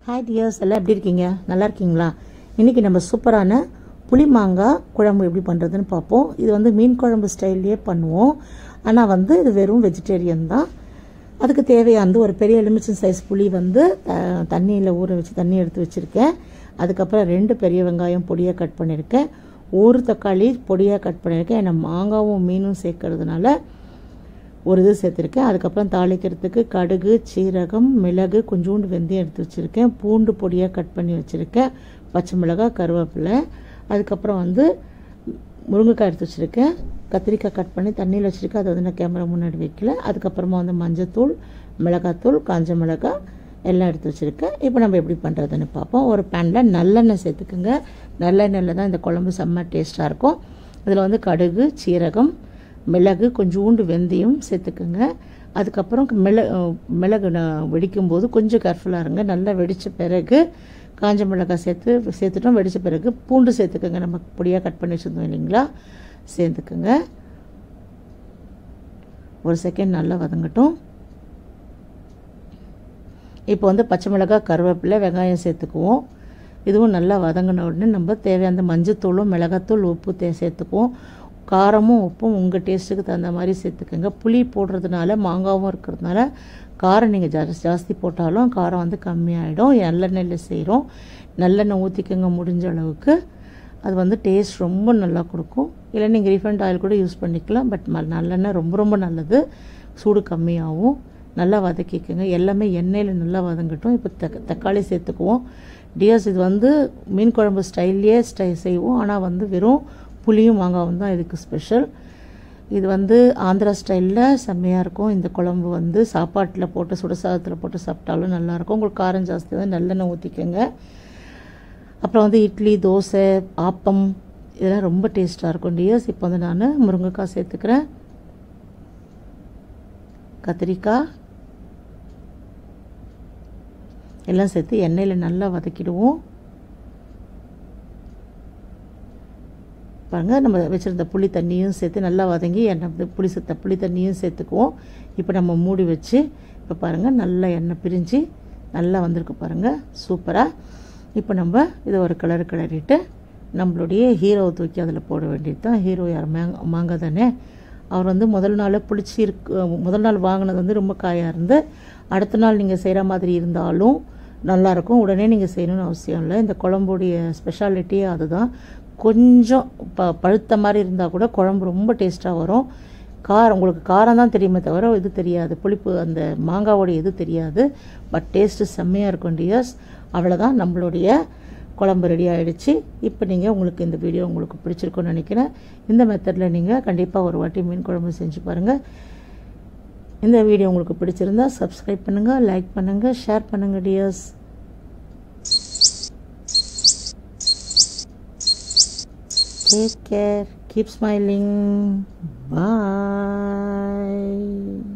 Hi tears, எல்லாம் எப்படி இருக்கீங்க? நல்லா இருக்கீங்களா? இன்றைக்கி நம்ம சூப்பரான புளி மாங்காய் குழம்பு எப்படி பண்ணுறதுன்னு பார்ப்போம். இது வந்து மீன் குழம்பு ஸ்டைல்லையே பண்ணுவோம். ஆனால் இது வெறும் வெஜிடேரியன் தான். அதுக்கு தேவையானது ஒரு பெரிய எலுமிச்சம் சைஸ் புளி தண்ணியில் ஊற வச்சு தண்ணி எடுத்து வச்சுருக்கேன். அதுக்கப்புறம் 2 பெரிய வெங்காயம் பொடியாக கட் பண்ணியிருக்கேன். 1 தக்காளி பொடியாக கட் பண்ணியிருக்கேன். ஏன்னா மாங்காவும் மீனும் சேர்க்கறதுனால ஒரு இது சேர்த்துருக்கேன். அதுக்கப்புறம் தாளிக்கிறதுக்கு கடுகு, சீரகம், மிளகு, கொஞ்சோண்டு வெந்தயம் எடுத்து வச்சுருக்கேன். பூண்டு பொடியாக கட் பண்ணி வச்சுருக்கேன். பச்சை மிளகாய், கருவேப்பிலை. அதுக்கப்புறம் முருங்கைக்காய் எடுத்து வச்சுருக்கேன். கத்திரிக்காய் கட் பண்ணி தண்ணியில் வச்சுருக்கேன். அதை நான் கேமரா முன்னாடி வைக்கல. அதுக்கப்புறமா மஞ்சத்தூள், மிளகாத்தூள், காஞ்ச மிளகாய் எல்லாம் எடுத்து வச்சுருக்கேன். இப்போ நம்ம எப்படி பண்ணுறதுன்னு பார்ப்போம். ஒரு பேனில் நல்லெண்ணெய் சேர்த்துக்குங்க. நல்லெண்ணெயில் தான் இந்த குழம்பு செம்ம டேஸ்ட்டாக இருக்கும். இதில் கடுகு, சீரகம், மிளகு, கொஞ்சோண்டு வெந்தயம் சேர்த்துக்குங்க. அதுக்கப்புறம் மிளகு வெடிக்கும்போது கொஞ்சம் கேர்ஃபுல்லாக இருங்க. நல்லா வெடித்த பிறகு காஞ்ச மிளகாய் சேர்த்துட்டோம். வெடித்த பிறகு பூண்டு சேர்த்துக்குங்க. நம்ம பொடியாக கட் பண்ணி வச்சுருந்தோம் இல்லைங்களா, சேர்த்துக்குங்க. ஒரு செகண்ட் நல்லா வதங்கட்டும். இப்போ பச்சை மிளகாய், கருவேப்பிலை, வெங்காயம் சேர்த்துக்குவோம். இதுவும் நல்லா வதங்கின உடனே நம்ம தேவையான மஞ்சத்தூளும் மிளகாத்தூள், உப்பு சேர்த்துக்குவோம். காரமும் உப்பும் உங்கள் டேஸ்ட்டுக்கு தகுந்த மாதிரி சேர்த்துக்கோங்க. புளி போடுறதுனால மாங்காவும் இருக்கிறதுனால காரம் நீங்கள் ஜாஸ்தி போட்டாலும் காரம் கம்மியாகிடும். நல்லெண்ணெயில் செய்கிறோம். நல்லெண்ணெய் ஊற்றிக்கோங்க முடிஞ்ச அளவுக்கு. அது டேஸ்ட் ரொம்ப நல்லா கொடுக்கும். இல்லை நீங்கள் ரீஃபைண்ட் ஆயில் கூட யூஸ் பண்ணிக்கலாம். பட் நல்லெண்ணெய் ரொம்ப ரொம்ப நல்லது. சூடு கம்மியாகும். நல்லா வதக்கிக்கோங்க. எல்லாமே எண்ணெயில் நல்லா வதங்கட்டும். இப்போ தக்காளி சேர்த்துக்குவோம். டியர்ஸ், இது மீன் குழம்பு ஸ்டைல்லையே செய்வோம். ஆனால் வெறும் புளியும் மாங்காவும் தான் இதுக்கு ஸ்பெஷல். இது ஆந்திரா ஸ்டைலில் செம்மையாக இருக்கும். இந்த குழம்பு சாப்பாட்டில் போட்டு சுடசாதத்தில் போட்டு சாப்பிட்டாலும் நல்லாயிருக்கும். உங்களுக்கு காரம் ஜாஸ்தி தான் நல்லெண்ணெய் ஊற்றிக்கோங்க. அப்புறம் இட்லி, தோசை, ஆப்பம் இதெல்லாம் ரொம்ப டேஸ்ட்டாக இருக்கும் டியர்ஸ். இப்போ நான் முருங்கைக்காய் சேர்த்துக்கிறேன். கத்திரிக்காய் எல்லாம் சேர்த்து எண்ணெயில் நல்லா வதக்கிடுவோம். பாருங்கள், நம்ம வச்சுருந்த புளி தண்ணியும் சேர்த்து நல்லா வதங்கி எண்ணெய் புளி தண்ணியும் சேர்த்துக்குவோம். இப்போ நம்ம மூடி வச்சு இப்போ பாருங்கள் நல்லா எண்ணெய் பிரிஞ்சு நல்லா வந்திருக்கு பாருங்கள், சூப்பராக. இப்போ நம்ம இதை ஒரு கிளறிட்டு நம்மளுடைய ஹீரோவை தூக்கி அதில் போட வேண்டியது தான். ஹீரோ யார்? மாங்காய் தானே. அவர் முதல் நாள் முதல் நாள் வாங்கினது ரொம்ப காயாக இருந்து அடுத்த நாள் நீங்கள் செய்கிற மாதிரி இருந்தாலும் நல்லாயிருக்கும். உடனே நீங்கள் செய்யணும்னு அவசியம் இல்லை. இந்த குழம்புடைய ஸ்பெஷாலிட்டியே அதுதான். கொஞ்சம் பழுத்த மாதிரி இருந்தால் கூட குழம்பு ரொம்ப டேஸ்ட்டாக வரும். உங்களுக்கு காரம் தான் தெரியுமே தவிர இது தெரியாது. புளிப்பு அந்த மாங்காவோடைய இது தெரியாது. பட் டேஸ்ட்டு செம்மையாக இருக்கும் டியர்ஸ். அவ்வளோதான், நம்மளுடைய குழம்பு ரெடி ஆகிடுச்சு. இப்போ உங்களுக்கு இந்த வீடியோ உங்களுக்கு பிடிச்சிருக்குன்னு நினைக்கிறேன். இந்த மெத்தடில் நீங்கள் கண்டிப்பாக ஒரு வாட்டி மீன் குழம்பு செஞ்சு பாருங்கள். இந்த வீடியோ உங்களுக்கு பிடிச்சிருந்தா சப்ஸ்கிரைப் பண்ணுங்கள், லைக் பண்ணுங்கள், ஷேர் பண்ணுங்கள் dears. Take care. Keep smiling. Bye.